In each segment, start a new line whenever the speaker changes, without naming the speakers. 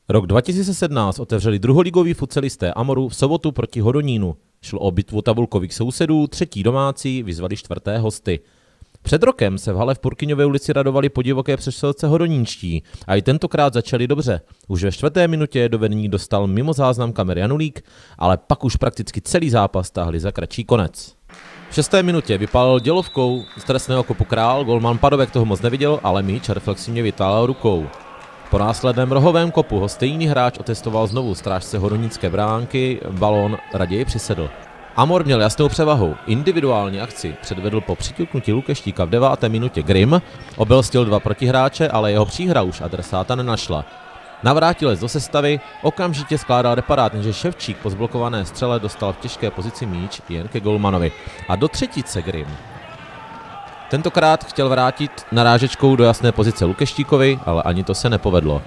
Rok 2017 otevřeli druholigoví futsalisté Amoru v sobotu proti Hodonínu. Šlo o bitvu tabulkových sousedů, třetí domácí vyzvali čtvrté hosty. Před rokem se v hale v Purkyňově ulici radovali po divoké přestřelce hodonínští a i tentokrát začali dobře. Už ve 4. minutě do vedení dostal mimo záznam kamery Janulík, ale pak už prakticky celý zápas táhli za kratší konec. V 6. minutě vypálil dělovkou z trestného kopu Král, golman Padovek toho moc neviděl, ale míč reflexivně vytálel rukou. Po následném rohovém kopu ho stejný hráč otestoval znovu strážce hodonínské bránky, balón raději přisedl. Amor měl jasnou převahu. Individuální akci předvedl po přiťuknutí Lukeštíka v 9. minutě Grim, obelstil 2 protihráče, ale jeho příhra už adresáta nenašla. Navrátilec do sestavy okamžitě skládal reparát, jenže Ševčík po zblokované střele dostal v těžké pozici míč jen ke golmanovi. A do třetice Grim tentokrát chtěl vrátit narážečkou do jasné pozice Lukeštíkovi, ale ani to se nepovedlo.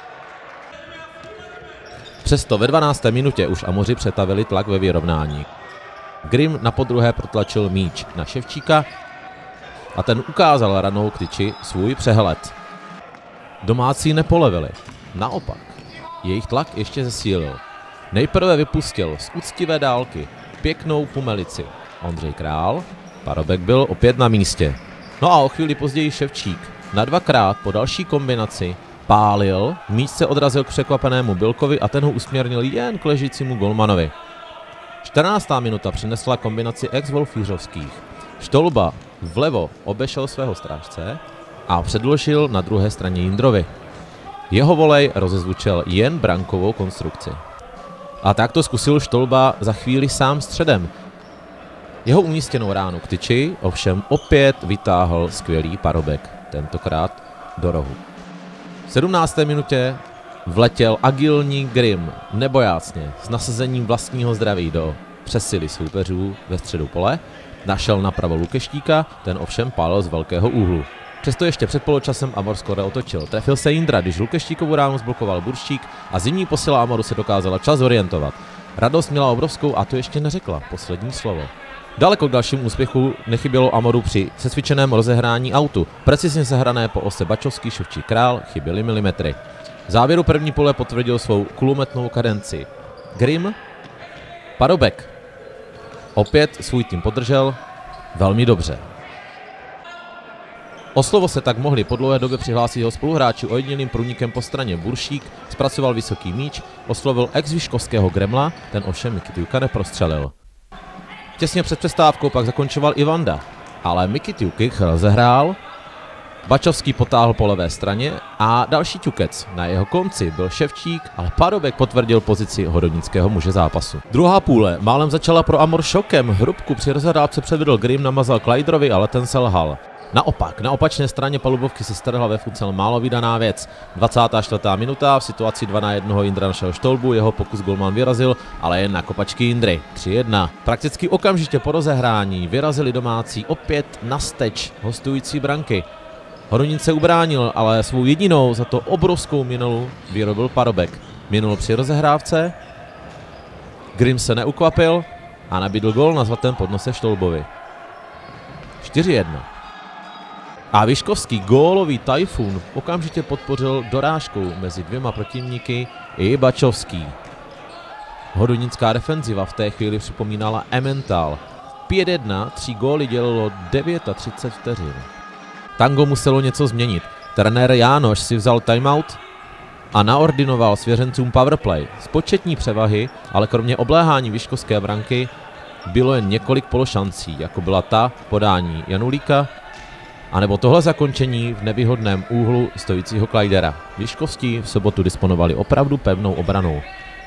Přesto ve 12. minutě už Amoři přetavili tlak ve vyrovnání. Grim na podruhé protlačil míč na Ševčíka a ten ukázal ranou k tyči svůj přehled. Domácí nepolevili. Naopak, jejich tlak ještě zesílil. Nejprve vypustil z úctivé dálky pěknou pumelici Ondřej Král, Parobek byl opět na místě. No a o chvíli později Ševčík na 2krát po další kombinaci pálil, míč se odrazil k překvapenému Bilkovi a ten ho usměrnil jen k ležícímu golmanovi. 14. minuta přinesla kombinaci ex-Wolfířovských. Štolba vlevo obešel svého strážce a předložil na druhé straně Jindrovi. Jeho volej rozezvučil jen brankovou konstrukci. A tak to zkusil Štolba za chvíli sám středem. Jeho umístěnou ránu k tyči ovšem opět vytáhl skvělý Parobek, tentokrát do rohu. V 17. minutě vletěl agilní Grim nebojácně s nasazením vlastního zdraví do přesily soupeřů ve středu pole, našel napravo Lukeštíka, ten ovšem pálil z velkého úhlu. Přesto ještě před poločasem Amor skoro otočil. Trefil se Jindra, když Lukeštíkovu ránu zblokoval Burštík a zimní posila Amoru se dokázala čas zorientovat. Radost měla obrovskou a to ještě neřekla poslední slovo. Daleko k dalšímu úspěchu nechybělo Amoru při sesvičeném rozehrání autu. Precizně sehrané po ose Bačovský, Ševčík, Král chyběly milimetry. V závěru první pole potvrdil svou kulometnou kadenci Grim. Parobek opět svůj tým podržel velmi dobře. O slovo se tak mohli po dlouhé době přihlásit jeho spoluhráči ojedinělým průnikem po straně. Buršík zpracoval vysoký míč, oslovil ex-Vyškovského Gremla, ten ovšem Mikitiuka neprostřelil. Těsně před přestávkou pak zakončoval i Vanda, ale Mikitiuk rozehrál, Bačovský potáhl po levé straně a další ťukec. Na jeho konci byl Ševčík, ale Parobek potvrdil pozici hodonínského muže zápasu. Druhá půle málem začala pro Amor šokem. Hrubku při rozehrávce předvedl Grim, namazal Klajderovi, ale ten selhal. Naopak, na opačné straně palubovky se strhla ve futsal málo vídaná věc. 24. minuta, v situaci 2-1 Jindra našel Štolbu, jeho pokus golman vyrazil, ale jen na kopačky Jindry. 3-1. Prakticky okamžitě po rozehrání vyrazili domácí opět na steč hostující branky. Hodonín se ubránil, ale svou jedinou za to obrovskou minulu vyrobil Parobek. Minul při rozehrávce, Grim se neukvapil a nabídl gól na zlatém podnose Štolbovi. 4-1. A Vyškovský gólový tajfun okamžitě podpořil dorážkou mezi dvěma protivníky i Bačovský. Hodonínská defenziva v té chvíli připomínala Emmental. 5-1, 3 góly dělilo 39 vteřin. Tango muselo něco změnit. Trenér Jánoš si vzal timeout a naordinoval svěřencům powerplay. Z početní převahy, ale kromě obléhání Vyškovské branky bylo jen několik pološancí, jako byla ta podání Janulíka, anebo tohle zakončení v nevýhodném úhlu stojícího Klajdera. Vyškovští v sobotu disponovali opravdu pevnou obranou.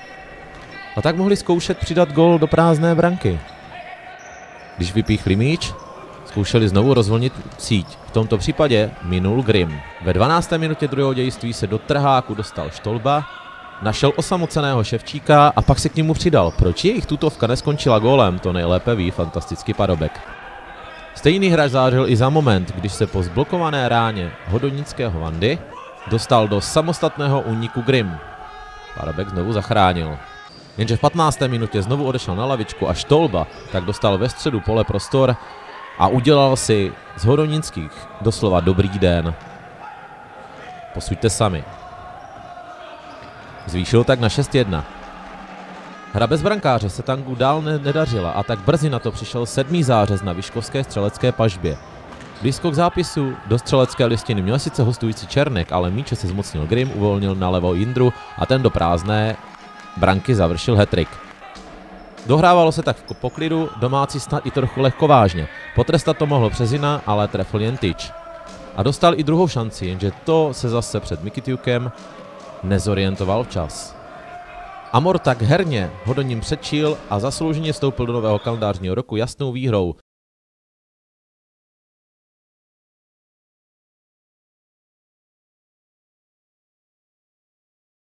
A tak mohli zkoušet přidat gól do prázdné branky. Když vypíchli míč, zkoušeli znovu rozvolnit síť. V tomto případě minul Grim. Ve 12. minutě druhého dějství se do trháku dostal Štolba, našel osamoceného Ševčíka a pak se k němu přidal. Proč jejich tutovka neskončila gólem, to nejlépe ví fantastický Parobek. Stejný hráč zářil i za moment, když se po zblokované ráně hodonínského Vandy dostal do samostatného úniku Grim. Parobek znovu zachránil. Jenže v 15. minutě znovu odešel na lavičku a Štolba tak dostal ve středu pole prostor a udělal si z hodonínských doslova dobrý den. Posuďte sami. Zvýšil tak na 6-1. Hra bez brankáře se Tangu dál nedařila a tak brzy na to přišel 7. zářez na vyškovské střelecké pažbě. Blízko k zápisu do střelecké listiny měl sice hostující Černek, ale míče si zmocnil Grimm, uvolnil nalevo Jindru a ten do prázdné branky završil hat-trick. Dohrávalo se tak v poklidu, domácí snad i trochu lehkovážně. Potrestat to mohlo Březina, ale trefil jen tyč. A dostal i druhou šanci, jenže to se zase před Mikitiukem nezorientoval včas. Amor tak herně ho do ním předčil a zaslouženě vstoupil do nového kalendářního roku jasnou výhrou